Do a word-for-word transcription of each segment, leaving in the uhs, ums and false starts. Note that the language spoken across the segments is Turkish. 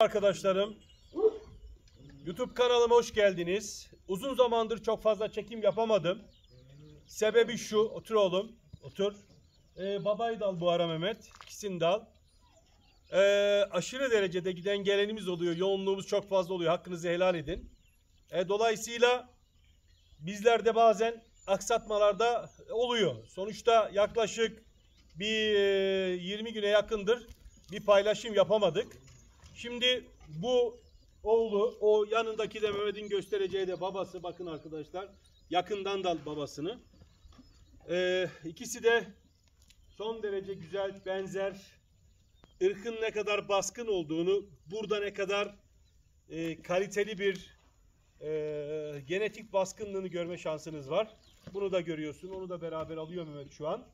Arkadaşlarım, YouTube kanalıma hoş geldiniz. Uzun zamandır çok fazla çekim yapamadım. Sebebi şu, otur oğlum, otur. Ee, babayı da al bu ara Mehmet, ikisini de al. Ee, aşırı derecede giden gelenimiz oluyor, yoğunluğumuz çok fazla oluyor, hakkınızı helal edin. Ee, dolayısıyla bizler de bazen aksatmalarda oluyor. Sonuçta yaklaşık bir e, yirmi güne yakındır bir paylaşım yapamadık. Şimdi bu oğlu, o yanındaki de Mehmet'in göstereceği de babası. Bakın arkadaşlar, yakından da babasını. Ee, ikisi de son derece güzel, benzer. Irkın ne kadar baskın olduğunu, burada ne kadar e, kaliteli bir e, genetik baskınlığını görme şansınız var. Bunu da görüyorsun, onu da beraber alıyor Mehmet şu an.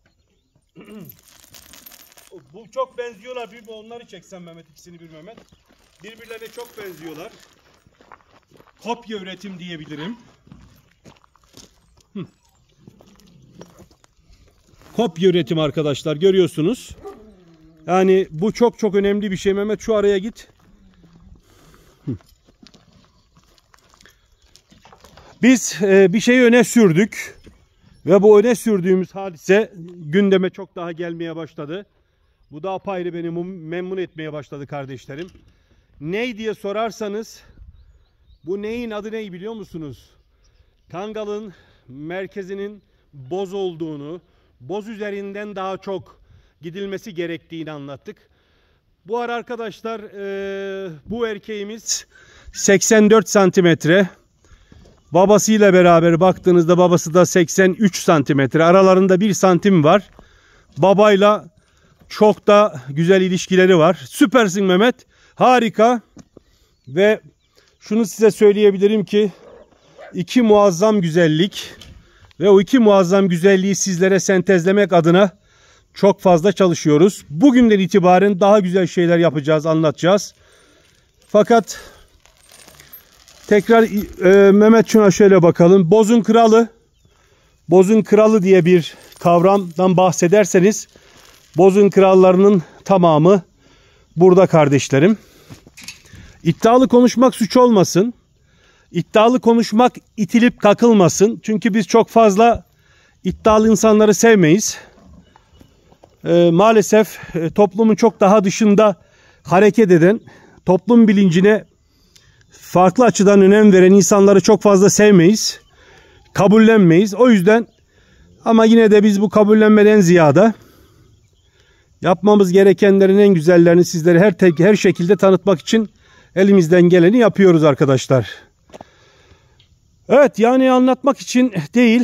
Bu çok benziyorlar. Bir onları çeksen Mehmet, ikisini bir Mehmet. Birbirlerine çok benziyorlar. Kopya üretim diyebilirim. Hı. Kopya üretim arkadaşlar, görüyorsunuz. Yani bu çok çok önemli bir şey. Mehmet şu araya git. Hı. Biz e, bir şeyi öne sürdük. Ve bu öne sürdüğümüz hadise gündeme çok daha gelmeye başladı. Bu da apayrı beni memnun etmeye başladı kardeşlerim. Ney diye sorarsanız, bu neyin adı ne biliyor musunuz? Kangal'ın merkezinin boz olduğunu, boz üzerinden daha çok gidilmesi gerektiğini anlattık. Bu ara arkadaşlar e, bu erkeğimiz seksen dört santimetre. Babasıyla beraber baktığınızda babası da seksen üç santimetre. Aralarında bir santim var. Babayla çok da güzel ilişkileri var. Süpersin Mehmet. Harika. Ve şunu size söyleyebilirim ki iki muazzam güzellik ve o iki muazzam güzelliği sizlere sentezlemek adına çok fazla çalışıyoruz. Bugünden itibaren daha güzel şeyler yapacağız, anlatacağız. Fakat tekrar e, Mehmet şuna şöyle bakalım. Bozun kralı. Bozun kralı diye bir kavramdan bahsederseniz, bozun krallarının tamamı burada kardeşlerim. İddialı konuşmak suç olmasın. İddialı konuşmak itilip kakılmasın. Çünkü biz çok fazla iddialı insanları sevmeyiz. E, maalesef e, toplumun çok daha dışında hareket eden, toplum bilincine farklı açıdan önem veren insanları çok fazla sevmeyiz. Kabullenmeyiz. O yüzden ama yine de biz bu kabullenmeden ziyade yapmamız gerekenlerin en güzellerini sizlere her tek, her şekilde tanıtmak için elimizden geleni yapıyoruz arkadaşlar. Evet, yani anlatmak için değil,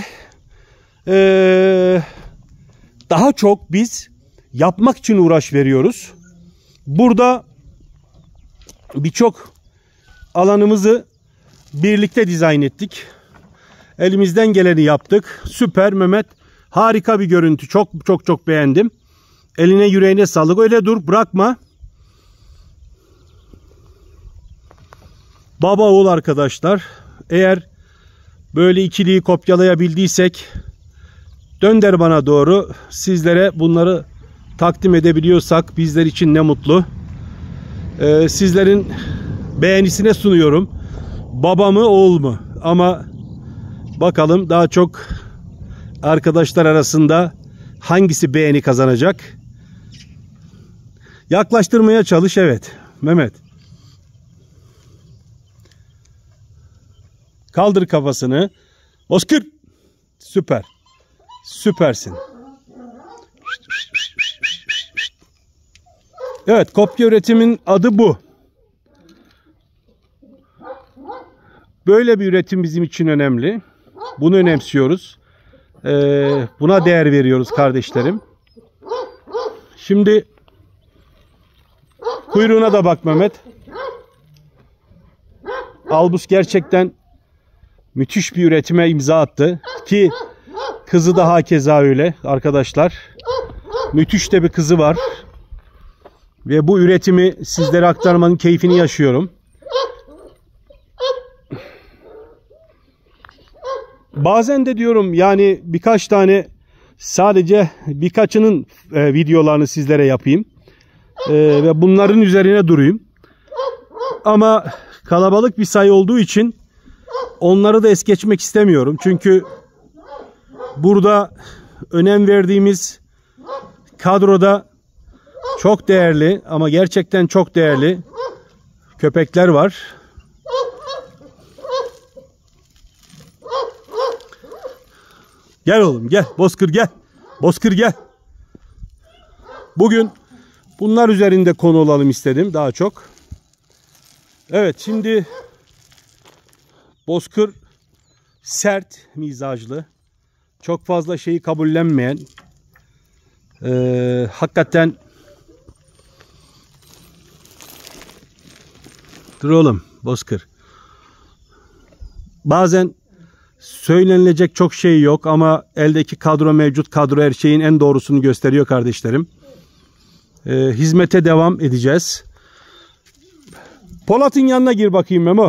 ee, daha çok biz yapmak için uğraş veriyoruz. Burada birçok alanımızı birlikte dizayn ettik. Elimizden geleni yaptık. Süper Mehmet. Harika bir görüntü. Çok çok çok beğendim. Eline yüreğine sağlık. Öyle dur, bırakma. Baba oğul arkadaşlar. Eğer böyle ikiliyi kopyalayabildiysek dönder bana doğru. Sizlere bunları takdim edebiliyorsak bizler için ne mutlu. Ee, sizlerin beğenisine sunuyorum. Baba mı oğul mu? Ama bakalım daha çok arkadaşlar arasında hangisi beğeni kazanacak? Yaklaştırmaya çalış, evet. Mehmet. Kaldır kafasını. Bozkır. Süper. Süpersin. Evet, kopya üretimin adı bu. Böyle bir üretim bizim için önemli. Bunu önemsiyoruz. Ee, buna değer veriyoruz kardeşlerim. Şimdi kuyruğuna da bak Mehmet. Albus gerçekten müthiş bir üretime imza attı. Ki kızı da hakeza öyle arkadaşlar. Müthiş de bir kızı var. Ve bu üretimi sizlere aktarmanın keyfini yaşıyorum. Bazen de diyorum yani birkaç tane, sadece birkaçının e, videolarını sizlere yapayım. E, ve bunların üzerine durayım. Ama kalabalık bir sayı olduğu için onları da es geçmek istemiyorum. Çünkü burada önem verdiğimiz kadroda çok değerli ama gerçekten çok değerli köpekler var. Gel oğlum gel. Bozkır gel. Bozkır gel. Bugün bunlar üzerinde konu olalım istedim daha çok. Evet, şimdi Bozkır sert mizaclı. Çok fazla şeyi kabullenmeyen. Ee, hakikaten dur oğlum Bozkır. Bazen söylenilecek çok şey yok ama eldeki kadro mevcut kadro her şeyin en doğrusunu gösteriyor kardeşlerim. Ee, hizmete devam edeceğiz. Polat'ın yanına gir bakayım Memo.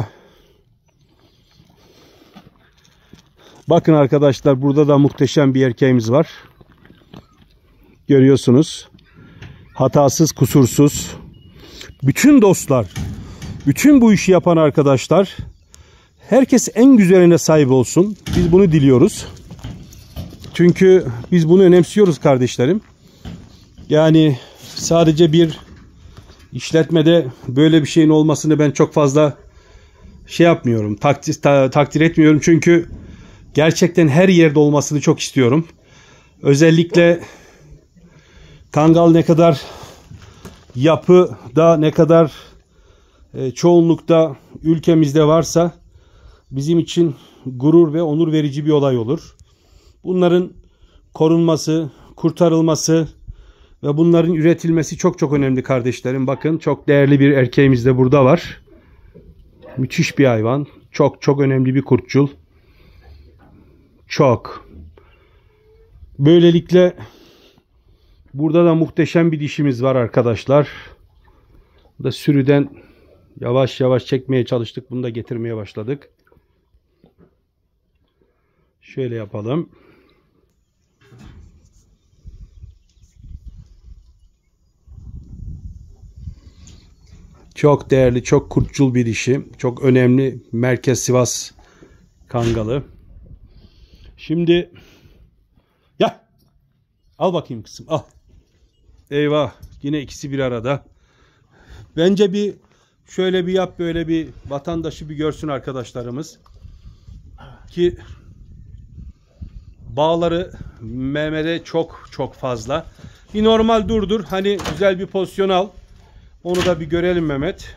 Bakın arkadaşlar, burada da muhteşem bir erkeğimiz var. Görüyorsunuz. Hatasız, kusursuz. Bütün dostlar, bütün bu işi yapan arkadaşlar, herkes en güzeline sahip olsun. Biz bunu diliyoruz. Çünkü biz bunu önemsiyoruz kardeşlerim. Yani sadece bir işletmede böyle bir şeyin olmasını ben çok fazla şey yapmıyorum. Takdir, ta, takdir etmiyorum. Çünkü gerçekten her yerde olmasını çok istiyorum. Özellikle Kangal ne kadar yapıda, ne kadar e, çoğunlukta ülkemizde varsa bizim için gurur ve onur verici bir olay olur. Bunların korunması, kurtarılması ve bunların üretilmesi çok çok önemli kardeşlerim. Bakın, çok değerli bir erkeğimiz de burada var. Müthiş bir hayvan. Çok çok önemli bir kurtçul. Çok. Böylelikle burada da muhteşem bir dişimiz var arkadaşlar. Bu da sürüden yavaş yavaş çekmeye çalıştık. Bunu da getirmeye başladık. Şöyle yapalım. Çok değerli, çok kurtçul bir dişi. Çok önemli. Merkez Sivas Kangalı. Şimdi ya al bakayım kızım, al. Eyvah, yine ikisi bir arada. Bence bir şöyle bir yap, böyle bir vatandaşı bir görsün arkadaşlarımız. Ki bağları Mehmet'e çok çok fazla. Bir normal durdur. Hani güzel bir pozisyon al. Onu da bir görelim Mehmet.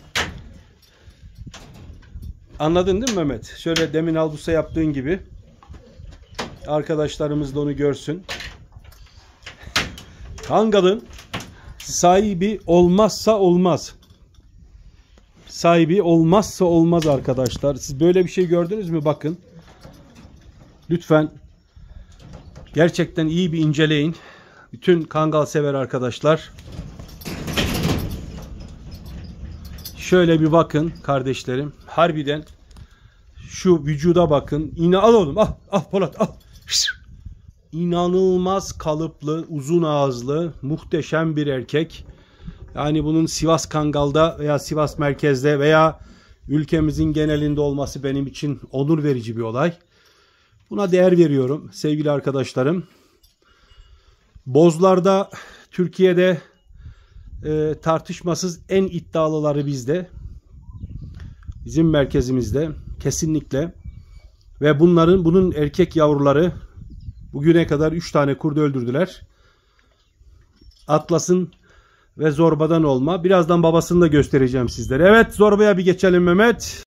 Anladın değil mi Mehmet? Şöyle demin Albusa yaptığın gibi. Arkadaşlarımız da onu görsün. Kangal'ın sahibi olmazsa olmaz. Sahibi olmazsa olmaz arkadaşlar. Siz böyle bir şey gördünüz mü? Bakın. Lütfen gerçekten iyi bir inceleyin. Bütün Kangal sever arkadaşlar. Şöyle bir bakın kardeşlerim. Harbiden şu vücuda bakın. İna al oğlum. Al, al Polat al. İnanılmaz kalıplı, uzun ağızlı, muhteşem bir erkek. Yani bunun Sivas Kangal'da veya Sivas merkezde veya ülkemizin genelinde olması benim için onur verici bir olay. Buna değer veriyorum sevgili arkadaşlarım. Bozlarda Türkiye'de e, tartışmasız en iddialıları bizde. Bizim merkezimizde kesinlikle. Ve bunların bunun erkek yavruları bugüne kadar üç tane kurdu öldürdüler. Atlas'ın ve Zorba'dan olma. Birazdan babasını da göstereceğim sizlere. Evet, Zorba'ya bir geçelim Mehmet.